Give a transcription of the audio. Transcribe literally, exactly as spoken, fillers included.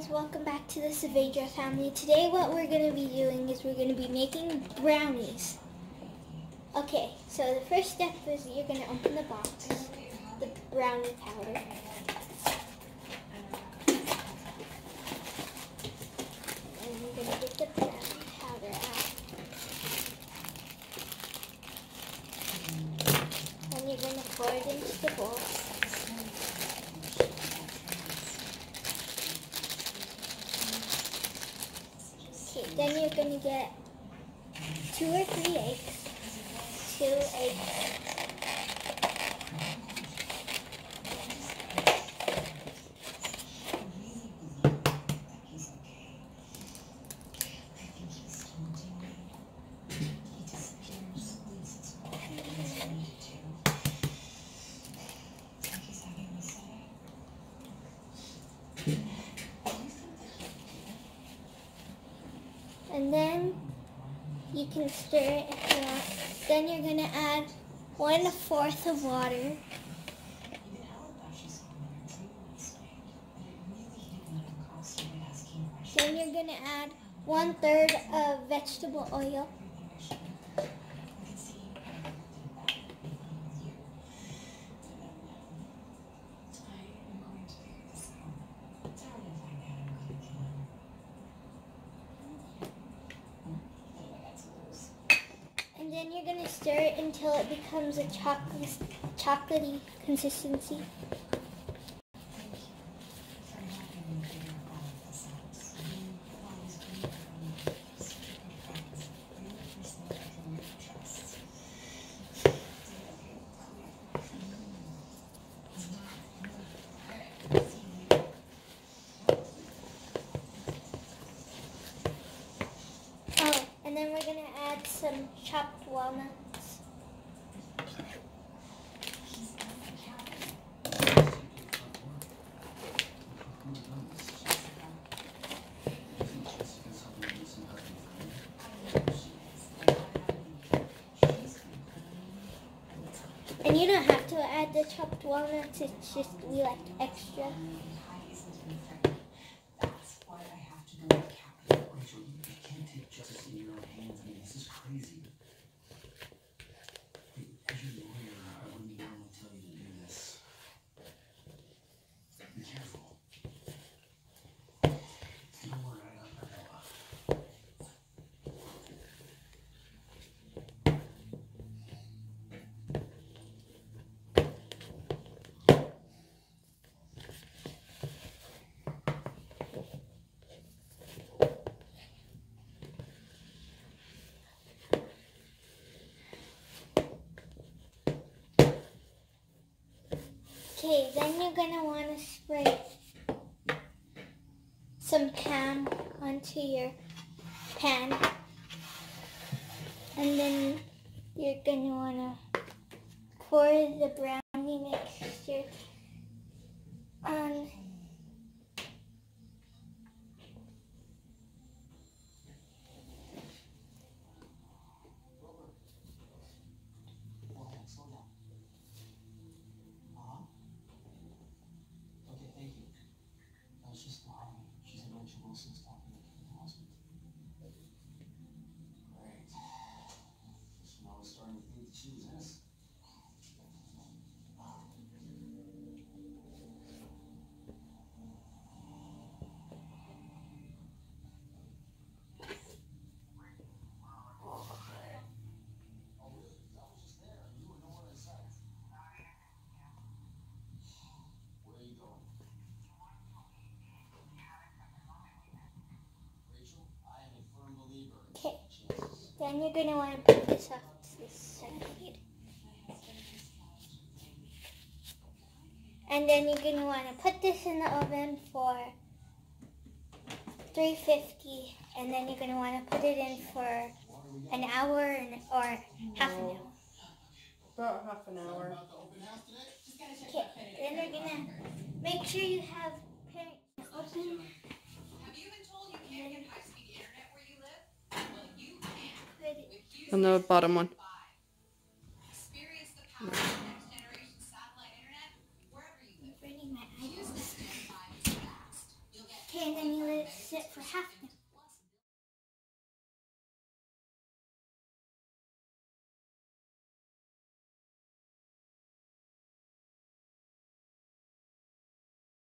welcome back to the Saavedra family. Today what we're going to be doing is we're going to be making brownies. Okay, so the first step is you're going to open the box, the brownie powder. And you're going to get the brownie powder out. And you're going to pour it into the bowl. Then you're going to get two or three eggs. Two eggs. And then you can stir it if you want. Then you're going to add one fourth of water. Then you're going to add one third of vegetable oil. And then you're going to stir it until it becomes a chocolate, chocolatey consistency. Oh, and then we're going to add some chopped walnuts. And you don't have to add the chopped walnuts, it's just we like extra. That's why I have to go to Capitol. Rachel, you can't take justice in your own hands. I mean, this is crazy. As your lawyer, I wouldn't normally tell you to do this. Be careful. Don't worry, I got Bella. Okay, then you're going to want to spray some pan onto your pan. And then you're going to want to pour the brownie mixture on. Wilson's talking to Kate Husband. Great. So now we're starting to think that she was innocent. Okay, then you're going to want to put this off to the side. And then you're going to want to put this in the oven for three fifty, and then you're going to want to put it in for an hour and, or half an hour. About half an hour. Okay, then you're going to make sure you have parents open. On the bottom one. Okay, and then you it for half an hour.